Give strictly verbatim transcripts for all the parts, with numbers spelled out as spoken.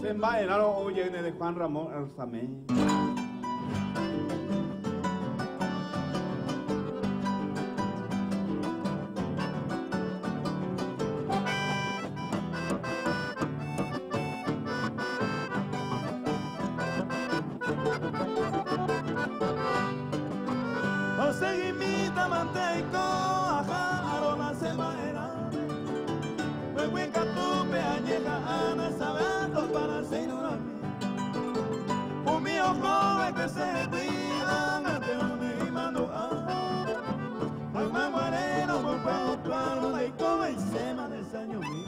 Se envainaron, oye, de Juan Ramón Alzamén. Seguimita manteco, ajá, aroma se maera. Huehuin catupe, añeja, ana, sabato para señorami. Un mío joven que se cuidan, ante un me mando a. Al maguareno, por cuando plano, la icoma y sema de saño mío.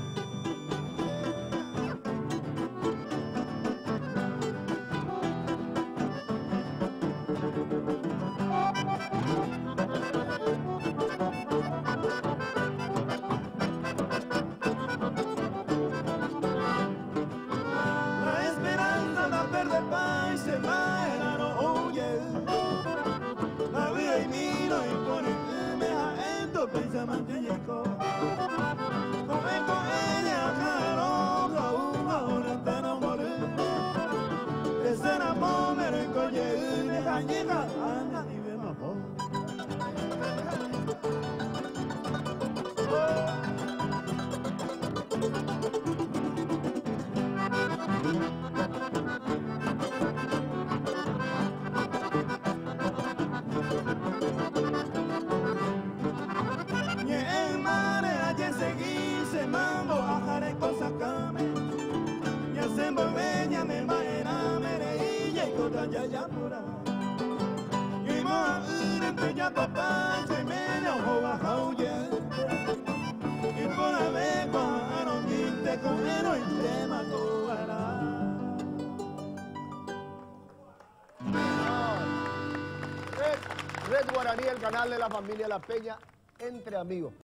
De paz se va no oye la vida y miro y por el me ha ento pensamiento llegó con el con ella caro la una hora te enamoré que será poner en colle y deja llegar anda ni ve más mambo ajare cosa came ya se envolveña me maera mereilla y cota ya ya pura y moa urente ya papá se media ojo baja huye y por la vez cuando quinte con ero y te mató Red, Red Guaraní, el canal de la familia La Peña, entre amigos.